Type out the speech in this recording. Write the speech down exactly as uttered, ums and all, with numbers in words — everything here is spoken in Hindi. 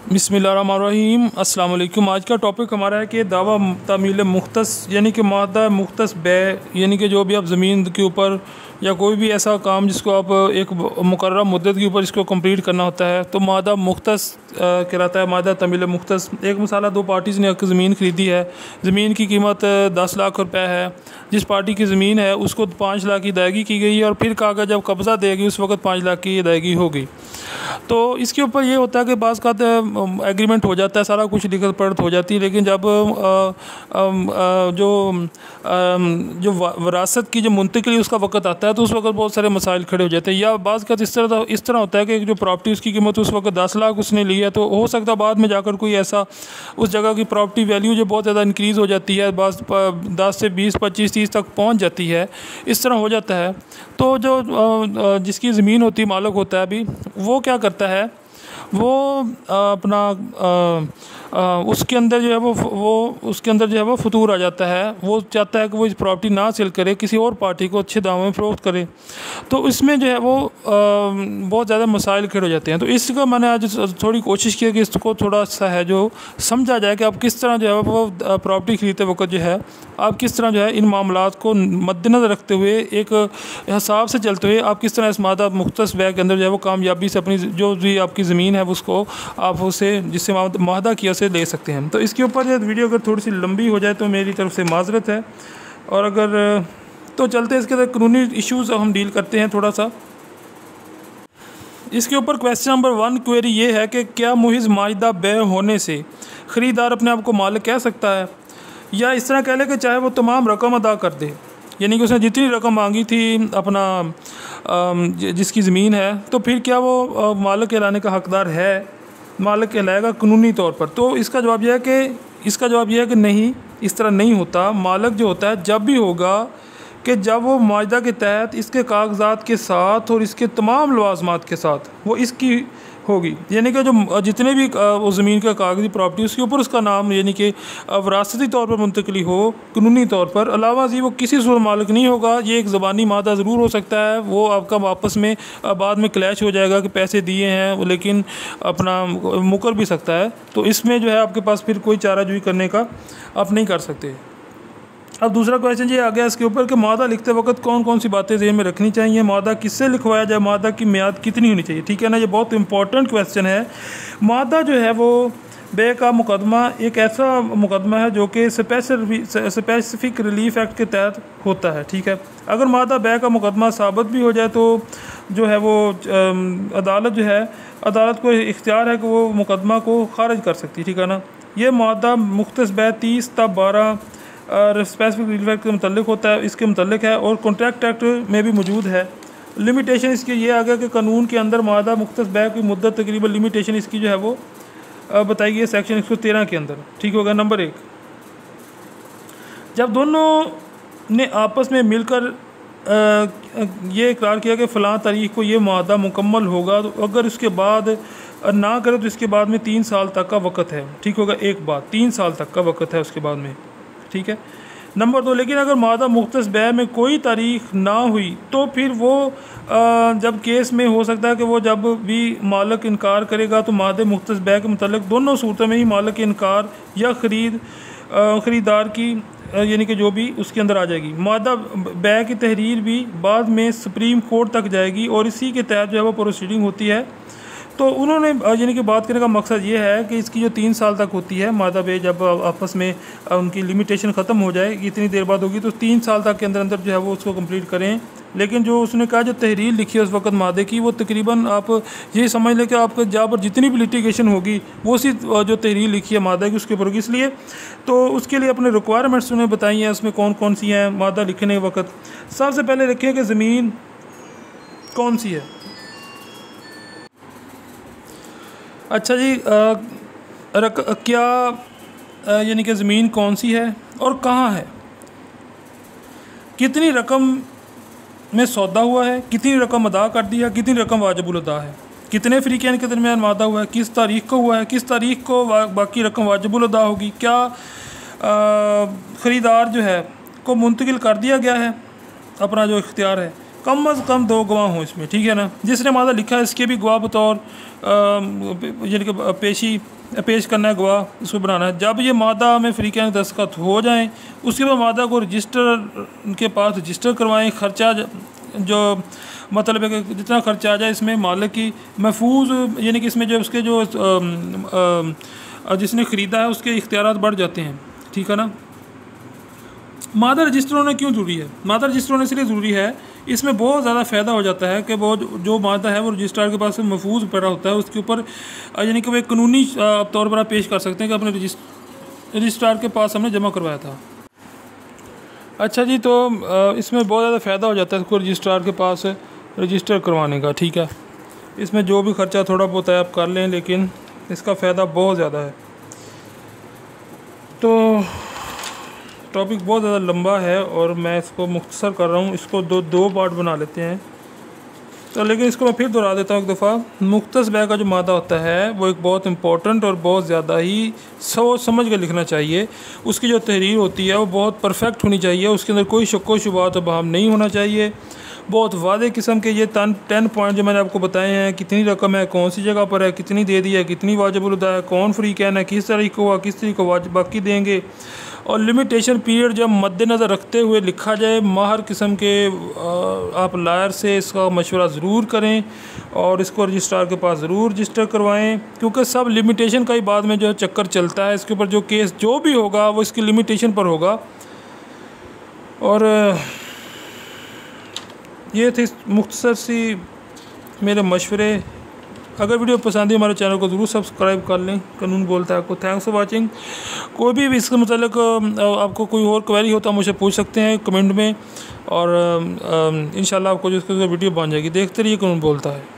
बिस्मिल्लाहिर्रहमानिर्रहीम। अस्सलाम वालेकुम। आज का टॉपिक हमारा है कि दावा तामील मुख्तस यानी कि मादा मुख्तस बे यानी कि जो भी आप ज़मीन के ऊपर या कोई भी ऐसा काम जिसको आप एक मुकर्रर मुद्दत के ऊपर इसको कंप्लीट करना होता है तो मादा मुख्तस कहलाता है। मादा तामील मुख्तस एक मसाला, दो पार्टीज़ ने एक ज़मीन ख़रीदी है, ज़मीन की कीमत दस लाख रुपए है। जिस पार्टी की ज़मीन है उसको पाँच लाख की अदायगी की गई और फिर कागज़ जब कब्ज़ा देगी उस वक्त पाँच लाख की अदायगी होगी। तो इसके ऊपर ये होता है कि बाज़ का एग्रीमेंट हो जाता है, सारा कुछ लिखत पढ़त हो जाती है, लेकिन जब आ, आ, आ, जो आ, जो वरासत की जो मुंतकिली उसका वक्त आता है तो उस वक्त बहुत सारे मसाइल खड़े हो जाते हैं। या बाज़ का इस तरह इस तरह होता है कि जो प्रॉपर्टी उसकी कीमत उस वक्त दस लाख उसने ली है तो हो सकता है बाद में जाकर कोई ऐसा उस जगह की प्रॉपर्टी वैल्यू जो बहुत ज़्यादा इंक्रीज़ हो जाती है, बाज़ दस से बीस पच्चीस तीस तक पहुँच जाती है, इस तरह हो जाता है। तो जो जिसकी ज़मीन होती है, मालिक होता है, अभी वो क्या करता है, वो अपना आ, आ, उसके अंदर जो है वो वो उसके अंदर जो है वो फतूर आ जाता है। वो चाहता है कि वो इस प्रॉपर्टी ना सेल करे, किसी और पार्टी को अच्छे दामों में फ़रोख्त करे। तो इसमें जो है वो आ, बहुत ज़्यादा मसाइल खड़े हो जाते हैं। तो इसका मैंने आज थोड़ी कोशिश की कि इसको थोड़ा सा है जो समझा जाए कि आप किस तरह जो है वो प्रॉपर्टी ख़रीदते वक्त जो है आप किस तरह जो है इन मामलात को मद्देनज़र रखते हुए एक हिसाब से चलते हुए आप किस तरह इस मादा मुख्तस बैग के अंदर जो है वो कामयाबी से अपनी जो भी आपकी ज़मीन है उसको आप उसे जिससे माहदा किया उसे ले सकते हैं। तो इसके ऊपर ये वीडियो अगर थोड़ी सी लंबी हो जाए तो मेरी तरफ से माजरत है। और अगर तो चलते इसके अंदर कानूनी इश्यूज़ हम डील करते हैं थोड़ा सा। इसके ऊपर क्वेश्चन नंबर वन क्वेरी ये है कि क्या मुहिज़ माहिदा बे होने से ख़रीदार अपने आप को मालिक कह सकता है, या इस तरह कह ले कि चाहे वो तमाम रकम अदा कर दे, यानी कि उसने जितनी रकम मांगी थी अपना जिसकी ज़मीन है तो फिर क्या वो मालिक कहलाने का हकदार है, मालिक कहलाएगा कानूनी तौर पर। तो इसका जवाब यह है कि इसका जवाब यह है कि नहीं, इस तरह नहीं होता। मालिक जो होता है जब भी होगा कि जब वो माहिदा के तहत इसके कागजात के साथ और इसके तमाम लवाजमात के साथ वो इसकी होगी, यानी कि जो जितने भी वो ज़मीन का कागज़ी प्रॉपर्टी उसके ऊपर उसका नाम यानी कि वरासती तौर पर मुंतकली हो कानूनी तौर पर, अलावा जी वो किसी सूरत मालिक नहीं होगा। ये एक ज़बानी मादा ज़रूर हो सकता है, वो आपका वापस में बाद में क्लैश हो जाएगा कि पैसे दिए हैं, लेकिन अपना मुकर भी सकता है। तो इसमें जो है आपके पास फिर कोई चाराजोई करने का आप नहीं कर सकते। अब दूसरा क्वेश्चन ये आ गया इसके ऊपर कि मादा लिखते वक्त कौन कौन सी बातें ज़हन में रखनी चाहिए, मादा किससे लिखवाया जाए, मादा की मियाद कितनी होनी चाहिए। ठीक है ना, ये बहुत इंपॉर्टेंट क्वेश्चन है। मादा जो है वो बे का मुकदमा एक ऐसा मुकदमा है जो कि स्पेसिफिक रिलीफ एक्ट के तहत होता है। ठीक है, अगर मादा बे का मुकदमा साबित भी हो जाए तो जो है वो अदालत जो है अदालत को इख्तियार है कि वो मुकदमा को खारिज कर सकती है। ठीक है ना, ये मादा मुख्तस बे तीस तब बारह स्पेसिफिक रिलीफ एक्ट के मतलब होता है, इसके मतलब है, और कॉन्ट्रैक्ट एक्ट में भी मौजूद है। लिमिटेशन इसकी ये आ गया कि कानून के अंदर मादा मुख्तस बे की मुद्दत तकरीबन लिमिटेशन इसकी जो है वो बताई गई है सेक्शन एक सौ तेरह के अंदर। ठीक होगा। नंबर एक, जब दोनों ने आपस में मिलकर ये इकरार किया कि फ़लाँ तारीख को ये मादा मुकम्मल होगा, तो अगर उसके बाद ना करे तो इसके बाद में तीन साल तक का वक़्त है। ठीक होगा, एक बात, तीन साल तक का वक़्त है उसके बाद में। ठीक है। नंबर दो, लेकिन अगर मादा मुख्तस बे में कोई तारीख ना हुई तो फिर वो आ, जब केस में हो सकता है कि वो जब भी मालिक इनकार करेगा तो मादे मुख्तस बे के मतलब दोनों सूरतों में ही मालिक इनकार या ख़रीद ख़रीदार की यानी कि जो भी उसके अंदर आ जाएगी। मादा बे की तहरीर भी बाद में सुप्रीम कोर्ट तक जाएगी और इसी के तहत जो है वो प्रोसीडिंग होती है। तो उन्होंने यानी कि बात करने का मकसद ये है कि इसकी जो तीन साल तक होती है मादा बे, जब आपस में उनकी लिमिटेशन ख़त्म हो जाए कि इतनी देर बाद होगी, तो तीन साल तक के अंदर अंदर जो है वो उसको कंप्लीट करें। लेकिन जो उसने कहा जो तहरीर लिखी है उस वक्त मादे की, वो तकरीबन आप ये समझ लें कि आपके जहाँ पर जितनी भी लिटिगेशन होगी वो उसी जो तहरीर लिखी है मादा की उसके ऊपर होगी। इसलिए तो उसके लिए अपने रिक्वायरमेंट्स उन्हें बताई हैं, उसमें कौन कौन सी हैं मादा लिखने के वक्त। सबसे पहले रखें कि ज़मीन कौन सी है। अच्छा जी, आ, रक, क्या यानी कि ज़मीन कौन सी है और कहाँ है, कितनी रकम में सौदा हुआ है, कितनी रकम अदा कर दी है, कितनी रकम वाजिबुल अदा है, कितने फ़रीक़ैन के दरमियान वादा हुआ है, किस तारीख़ को हुआ है, किस तारीख़ को बाकी रकम वाजिबुल अदा होगी, क्या ख़रीदार जो है को मुंतकिल कर दिया गया है अपना जो इख्तियार है, कम अज़ कम दो गवाह हों इसमें, ठीक है ना। जिसने मादा लिखा है इसके भी गवाह बतौर यानी कि पेशी पेश करना है, गवाह इसको बनाना है। जब ये मादा में फ़रीक़ैन दस्तखत हो जाएं उसके बाद मादा को रजिस्टर के पास रजिस्टर करवाएं। ख़र्चा जो मतलब है कि जितना खर्चा आ जाए इसमें मालिक की महफूज यानी कि इसमें जो उसके जो जिसने ख़रीदा है उसके इख्तियारात बढ़ जाते हैं, ठीक है ना। मादा रजिस्टर होना क्यों ज़रूरी है? मादा रजिस्टर होने इसलिए ज़रूरी है, इसमें बहुत ज़्यादा फ़ायदा हो जाता है कि वो जो मादा है वो रजिस्ट्रार के पास महफूज पड़ा होता है, उसके ऊपर यानी कि वो एक कानूनी तौर पर आप पेश कर सकते हैं कि अपने रजिस्ट्रार के पास हमने जमा करवाया था। अच्छा जी, तो इसमें बहुत ज़्यादा फ़ायदा हो जाता है इसको रजिस्ट्रार के पास रजिस्टर करवाने का, ठीक है। इसमें जो भी ख़र्चा थोड़ा बहुत है आप कर लें, लेकिन इसका फ़ायदा बहुत ज़्यादा है। तो टॉपिक बहुत ज़्यादा लंबा है और मैं इसको मुख्तसर कर रहा हूँ, इसको दो दो पार्ट बना लेते हैं। तो लेकिन इसको मैं फिर दोहरा देता हूँ एक दफ़ा। मुख्तस बै का जो मादा होता है वो एक बहुत इंपॉर्टेंट और बहुत ज़्यादा ही सोच समझ के लिखना चाहिए। उसकी जो तहरीर होती है वो बहुत परफेक्ट होनी चाहिए, उसके अंदर कोई शक व शुबहात बहाम नहीं होना चाहिए। बहुत वादे किस्म के ये तन टेन पॉइंट जो मैंने आपको बताए हैं, कितनी रकम है, कौन सी जगह पर है, कितनी दे दी है, कितनी वाजिबुल अदा है, कौन फ़रीक़ैन है, किस तरीक़े हुआ, किस तरीके को वाजिब बाकी देंगे, और लिमिटेशन पीरियड जब मद्देनज़र रखते हुए लिखा जाए। माहर किस्म के आप लायर से इसका मशवरा ज़रूर करें और इसको रजिस्ट्रार के पास ज़रूर रजिस्टर करवाएं, क्योंकि सब लिमिटेशन का ही बाद में जो है चक्कर चलता है। इसके ऊपर जो केस जो भी होगा वो इसकी लिमिटेशन पर होगा। और ये थे मुख्तसर सी मेरे मशवरे। अगर वीडियो पसंद है हमारे चैनल को ज़रूर सब्सक्राइब कर लें। कानून बोलता है आपको थैंक्स फॉर वाचिंग। कोई भी इसके मतलब आपको कोई और क्वेरी हो तो मुझे पूछ सकते हैं कमेंट में, और इंशाल्लाह आपको जो इसका वीडियो बन जाएगी। देखते रहिए कानून बोलता है।